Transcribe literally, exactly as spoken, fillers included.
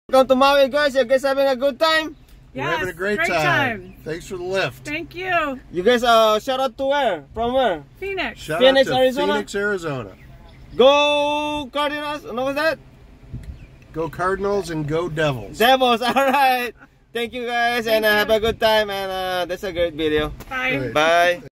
Welcome to Maui, guys. You guys having a good time? Yes, We're having a great, great time. time. Thanks for the lift. Thank you. You guys uh shout out to where? From where? Phoenix. Shout Phoenix, out to Arizona? Phoenix, Arizona. Go Cardinals. What was that? Go Cardinals and go Devils. Devils. All right. Thank you guys, Thank and uh, you. have a good time. And uh, that's a great video. Bye. Great. Bye.